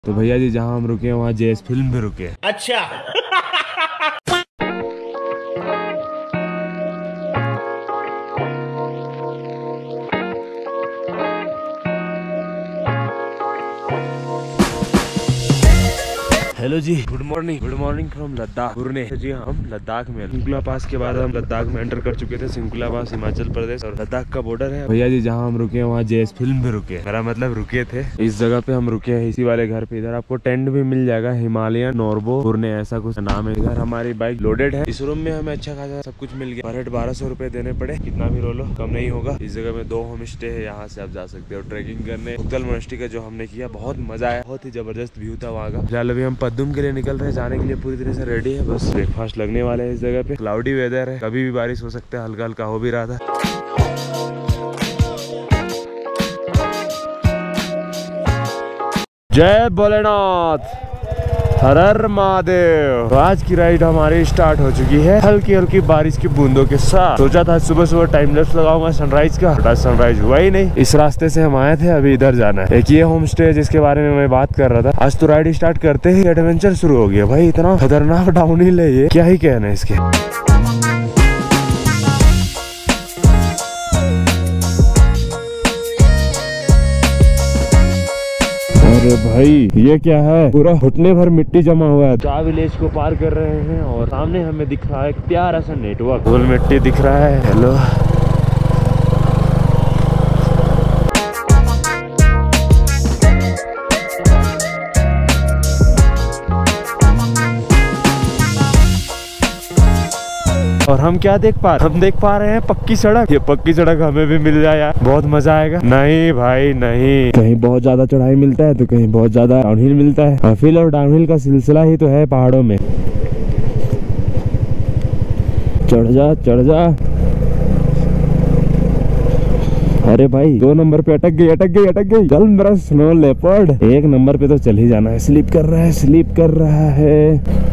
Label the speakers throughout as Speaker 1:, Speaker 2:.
Speaker 1: तो भैया जी जहाँ हम रुके हैं वहाँ जेएस फिल्म भी रुके।
Speaker 2: अच्छा।
Speaker 1: Hello ji, good morning from Ladakh पुरने। जी हम लद्दाख में सिंकुला पास के बाद हम लद्दाख में एंटर कर चुके थे। सिंकुला पास हिमाचल प्रदेश और लद्दाख का बॉर्डर है। भैया जी जहाँ हम रुके हैं वहाँ जेएस फिल्म भी रुके, मेरा मतलब रुके थे। इस जगह पे हम रुके हैं, इसी वाले घर पे। इधर आपको टेंट भी मिल जाएगा, हिमालयन नॉर्बो पुरने ऐसा कुछ नाम है। इधर हमारी बाइक लोडेड है। इस रूम में हमें अच्छा खासा सब कुछ मिल गया। पर हेड 1200 रुपए देने पड़े, कितना भी रोलो कम नहीं होगा। इस जगह में 2 होम स्टे है, यहाँ से आप जा सकते हो ट्रैकिंग करने। उक्तल मोनेस्ट्री का जो हमने किया बहुत मजा आया, बहुत ही जबरदस्त व्यू था वहाँ का। फिलहाल अभी हम पद्दुम के लिए निकल रहे हैं, जाने के लिए पूरी तरह से रेडी है। बस ब्रेकफास्ट लगने वाले है। इस जगह पे क्लाउडी वेदर है, कभी भी बारिश हो सकता है, हल्का हल्का हो भी रहा था। जय भोलेनाथ, हर हर महादेव। तो आज की राइड हमारी स्टार्ट हो चुकी है हल्की हल्की बारिश की बूंदों के साथ। सोचा था सुबह सुबह टाइम लैप्स लगाऊंगा सनराइज का, बट सनराइज हुआ ही नहीं। इस रास्ते से हम आए थे, अभी इधर जाना है। एक ये होम स्टे है जिसके बारे में मैं बात कर रहा था। आज तो राइड स्टार्ट करते ही एडवेंचर शुरू हो गया भाई। इतना खतरनाक डाउनहिल है ये, क्या ही कहना है इसके। अरे भाई ये क्या है, पूरा घुटने भर मिट्टी जमा हुआ है। 4 विलेज को पार कर रहे हैं और सामने हमें दिख रहा है एक प्यारा सा नेटवर्क, धूल मिट्टी दिख रहा है। हेलो और हम क्या देख पा रहे हैं, हम देख पा रहे हैं पक्की सड़क। ये पक्की सड़क हमें भी मिल जाए यार, बहुत मजा आएगा। नहीं भाई नहीं, कहीं बहुत ज्यादा चढ़ाई मिलता है तो कहीं बहुत ज्यादा डाउनहिल मिलता है। अपहिल और डाउनहिल का सिलसिला ही तो है पहाड़ों में। चढ़ जा चढ़ जा। अरे भाई 2 नंबर पे अटक गई। चल मेरा स्नो लेपर्ड, 1 नंबर पे तो चल ही जाना है। स्लिप कर रहा है।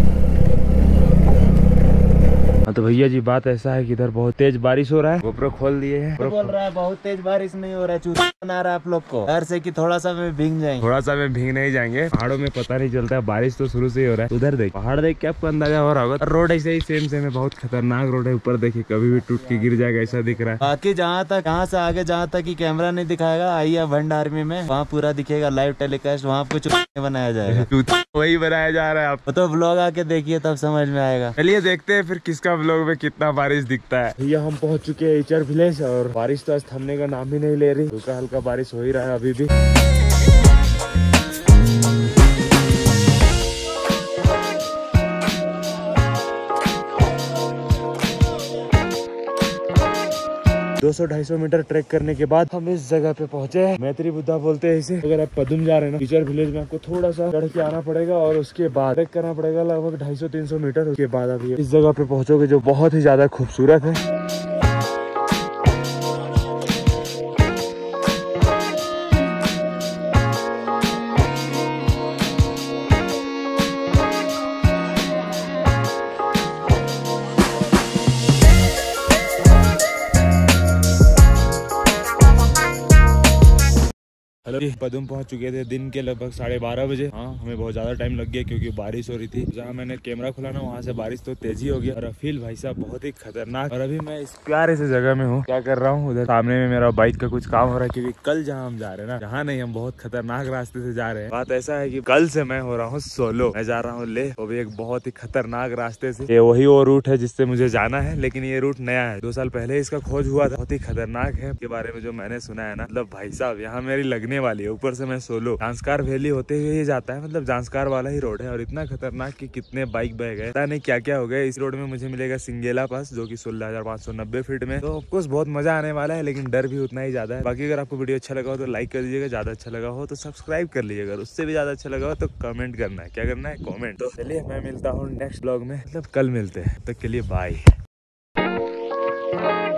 Speaker 1: तो भैया जी बात ऐसा है कि इधर बहुत तेज बारिश हो रहा है। गोप्रो खोल दिए हैं।
Speaker 2: तो बोल रहा है बहुत तेज बारिश नहीं हो रहा है, चूतिया बना रहा है आप लोग को। डर से कि थोड़ा सा में भीग जाएंगे।
Speaker 1: थोड़ा सा में भीग नहीं जाएंगे, पहाड़ों में पता नहीं चलता है, बारिश तो शुरू से ही हो रहा है। उधर देख, पहाड़ देख के आपको अंदाजा हो रहा होगा। रोड ऐसे ही सेम है, बहुत खतरनाक रोड है। ऊपर देखिए कभी भी टूट के गिर जाएगा ऐसा दिख रहा है।
Speaker 2: बाकी जहाँ तक यहाँ से आगे जहाँ तक कि कैमरा नहीं दिखाएगा, आइए भंड आर्मी में, वहाँ पूरा दिखेगा लाइव टेलीकास्ट। वहाँ कुछ बनाया जाएगा,
Speaker 1: वही बनाया जा रहा है। आप
Speaker 2: तो ब्लॉग आके देखिए तब समझ में आएगा।
Speaker 1: चलिए देखते हैं फिर किसका ब्लॉग में कितना बारिश दिखता है। भैया हम पहुंच चुके हैं इचर विलेज और बारिश तो आज थमने का नाम ही नहीं ले रही। हल्का हल्का बारिश हो ही रहा है अभी भी। दो 200-250 मीटर ट्रैक करने के बाद हम इस जगह पे पहुंचे हैं। मैत्री बुद्धा बोलते हैं इसे। अगर आप पद्दुम जा रहे हैं ना, इचर विलेज में आपको थोड़ा सा चढ़ के आना पड़ेगा और उसके बाद ट्रैक करना पड़ेगा लगभग 250-300 मीटर। उसके बाद आप इस जगह पे पहुंचोगे जो बहुत ही ज्यादा खूबसूरत है। पद्दुम पहुंच चुके थे दिन के लगभग 12:30 बजे। हाँ हमें बहुत ज्यादा टाइम लग गया क्योंकि बारिश हो रही थी। जहाँ मैंने कैमरा खुला ना वहाँ से बारिश तो तेजी हो गया और अपहिल भाई साहब बहुत ही खतरनाक। और अभी मैं इस प्यारे से जगह में हूँ। क्या कर रहा हूँ, उधर सामने में मेरा बाइक का कुछ काम हो रहा है क्योंकि कल जहाँ हम जा रहे हैं ना, जहाँ नहीं, हम बहुत खतरनाक रास्ते से जा रहे हैं। बात ऐसा है कि कल से मैं हो रहा हूँ सोलो। मैं जा रहा हूँ ले, वो भी एक बहुत ही खतरनाक रास्ते से। ये वही वो रूट है जिससे मुझे जाना है, लेकिन ये रूट नया है। 2 साल पहले इसका खोज हुआ था। बहुत ही खतरनाक है के बारे में जो मैंने सुना है ना, मतलब भाई साहब यहाँ मेरी लगने वाली है। ऊपर से मैं सोलो जांस्कार वैली होते हुए ही जाता है, मतलब जांस्कार वाला ही रोड है। और इतना खतरनाक कि कितने बाइक बह गए, पता नहीं क्या क्या हो गया। इस रोड में मुझे मिलेगा सिंगेला पास जो कि 16,590 फीट में। तो ऑफकोर्स बहुत मजा आने वाला है, लेकिन डर भी उतना ही ज्यादा है। बाकी अगर आपको वीडियो अच्छा लगा हो तो लाइक कर दीजिएगा, ज्यादा अच्छा लगा हो तो सब्सक्राइब कर लीजिएगा, उससे भी ज्यादा अच्छा लगा हो तो कमेंट करना है। क्या करना है, कमेंट। तो चलिए मैं मिलता हूँ नेक्स्ट ब्लॉग में, मतलब कल मिलते हैं। तब तक के लिए बाय।